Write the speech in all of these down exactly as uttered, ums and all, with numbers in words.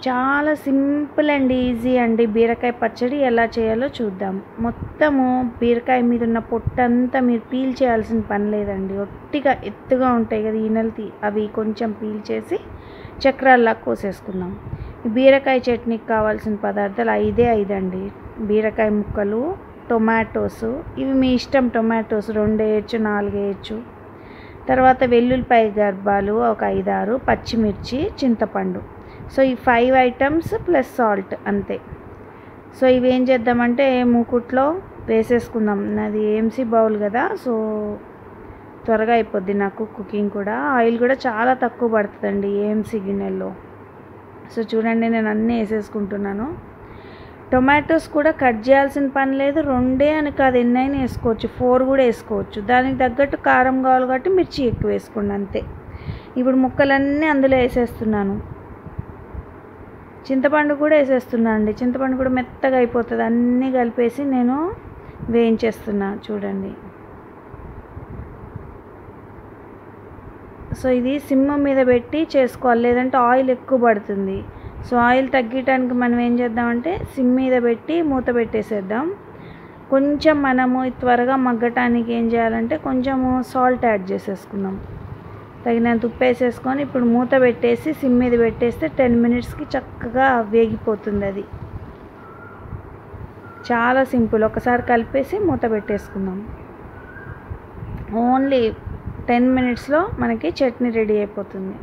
చాలా simple and easy అండి బీరకాయ పచ్చడి ఎలా చేయాలో చూద్దాం. మొత్తము బీరకాయ మీద ఉన్న పొట్టంతా మీరు పీల్ చేయాల్సిన పని లేదండి. ఒట్టిగా ఎత్తుగా ఉంటాయి కదా ఈనెలు, తీ అవి కొంచెం పీల్ చేసి చక్రాల్లా కోసేసుకుందాం. ఈ బీరకాయ చట్నీకి కావాల్సిన పదార్థాలు ఐదే ఐదండి. బీరకాయ ముక్కలు, టొమాటోస్, ఇవి మీ ఇష్టం. టొమాటోస్ రెండు వేయచ్చు, నాలుగు వేయచ్చు. తర్వాత వెల్లుల్లిపాయ గర్భాలు ఒక ఐదారు, పచ్చిమిర్చి, చింతపండు. సో ఈ ఫైవ్ ఐటమ్స్ ప్లస్ సాల్ట్ అంతే. సో ఇవి ఏం చేద్దామంటే మూకుట్లో వేసేసుకుందాం. నాది ఏఎంసీ బౌల్ కదా, సో త్వరగా అయిపోద్ది నాకు కుకింగ్ కూడా. ఆయిల్ కూడా చాలా తక్కువ పడుతుందండి ఏఎంసీ గిన్నెల్లో. సో చూడండి నేను అన్నీ వేసేసుకుంటున్నాను. టొమాటోస్ కూడా కట్ చేయాల్సిన పని లేదు. రెండే అని కాదు, ఎన్నైనా వేసుకోవచ్చు, ఫోర్ కూడా వేసుకోవచ్చు. దానికి తగ్గట్టు కారం కావాలి కాబట్టి మిర్చి ఎక్కువ వేసుకోండి అంతే. ఇప్పుడు ముక్కలన్నీ అందులో వేసేస్తున్నాను. చింతపండు కూడా వేసేస్తున్నా అండి. చింతపండు కూడా మెత్తగా అయిపోతుంది. అన్నీ కలిపేసి నేను వేయించేస్తున్నా చూడండి. సో ఇది సిమ్ మీద పెట్టి చేసుకోవాలి, లేదంటే ఆయిల్ ఎక్కువ పడుతుంది. సో ఆయిల్ తగ్గటానికి మనం ఏం చేద్దామంటే సిమ్ మీద పెట్టి మూత పెట్టేసేద్దాం. కొంచెం మనము త్వరగా మగ్గటానికి ఏం చేయాలంటే కొంచెము సాల్ట్ యాడ్ చేసేసుకుందాం. తగినంత ఉప్పు వేసేసుకొని ఇప్పుడు మూత పెట్టేసి సిమ్ మీద పెట్టేస్తే టెన్ మినిట్స్కి చక్కగా వేగిపోతుంది. అది చాలా సింపుల్. ఒకసారి కలిపేసి మూత పెట్టేసుకుందాం. ఓన్లీ టెన్ మినిట్స్లో మనకి చట్నీ రెడీ అయిపోతుంది.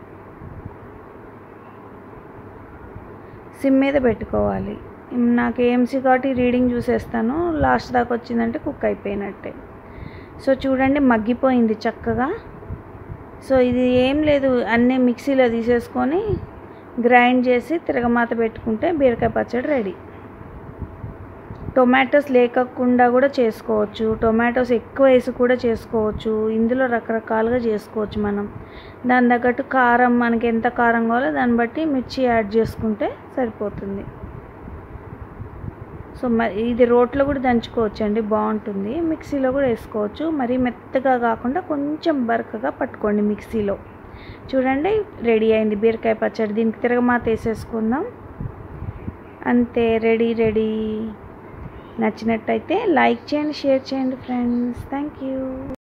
సిమ్ మీద పెట్టుకోవాలి. నాకు ఏఎంసీ కాబట్టి రీడింగ్ చూసేస్తాను. లాస్ట్ దాకా వచ్చిందంటే కుక్ అయిపోయినట్టే. సో చూడండి మగ్గిపోయింది చక్కగా. సో ఇది ఏం లేదు, అన్నీ మిక్సీలో తీసేసుకొని గ్రైండ్ చేసి తిరగమాత పెట్టుకుంటే బీరకాయ పచ్చడి రెడీ. టొమాటోస్ లేకుండా కూడా చేసుకోవచ్చు, టొమాటోస్ ఎక్కువ వేసి కూడా చేసుకోవచ్చు. ఇందులో రకరకాలుగా చేసుకోవచ్చు మనం. దాని తగ్గట్టు కారం, మనకి ఎంత కారం కావాలో దాన్ని బట్టి మిర్చి యాడ్ చేసుకుంటే సరిపోతుంది. సో మరి ఇది రోట్లో కూడా దంచుకోవచ్చు అండి, బాగుంటుంది. మిక్సీలో కూడా వేసుకోవచ్చు. మరీ మెత్తగా కాకుండా కొంచెం బరకగా పట్టుకోండి మిక్సీలో. చూడండి రెడీ అయింది బీరకాయ పచ్చడి. దీనికి తిరగమాత వేసేసుకుందాం అంతే, రెడీ రెడీ. నచ్చినట్టయితే లైక్ చేయండి, షేర్ చేయండి ఫ్రెండ్స్. Thank you.